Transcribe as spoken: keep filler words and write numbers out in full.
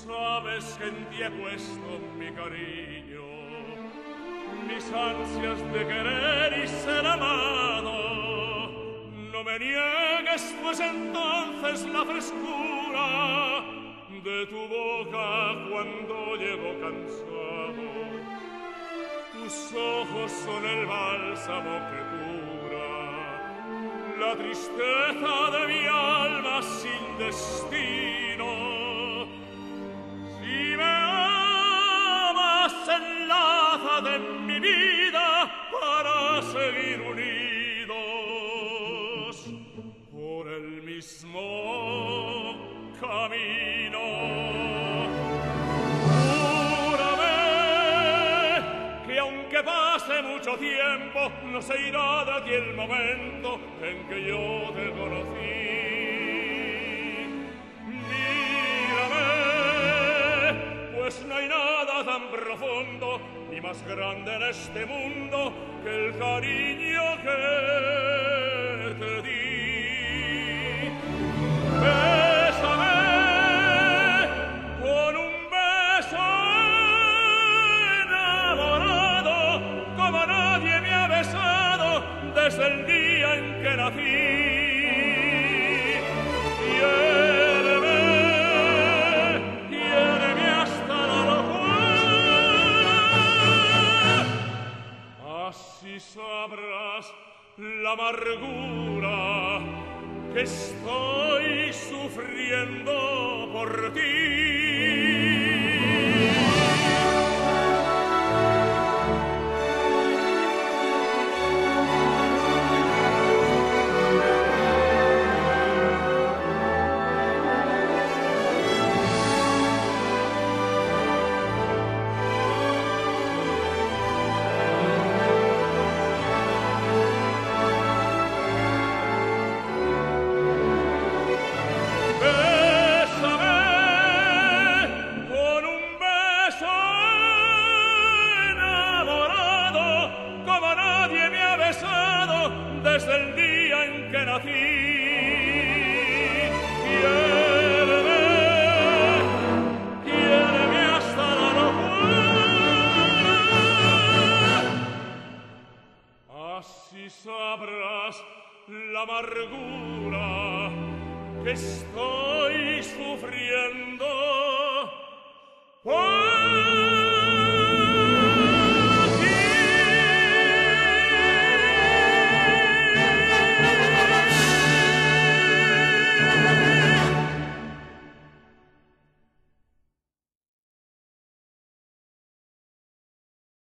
sabes que en ti he puesto mi cariño, mis ansias de querer y ser amado. No me niegues, pues entonces la frescura de tu boca cuando llego cansado. Tus ojos son el bálsamo que cura la tristeza de mi alma sin destino. Si me amas, enlázate en mi vida para seguir unidos por el mismo camino. Júrame que aunque pase mucho tiempo, no se irá de ti el momento en que yo te conocí. Pues no hay nada tan profundo ni más grande en este mundo que el cariño que te di. Bésame con un beso enamorado como nadie me ha besado desde el día en que nací. Sabrás la amargura que estoy sufriendo por ti. Desde el día en que nací. Quiéreme, quiéreme hasta la locura. Así sabrás la amargura que estoy sufriendo. ¡Oh!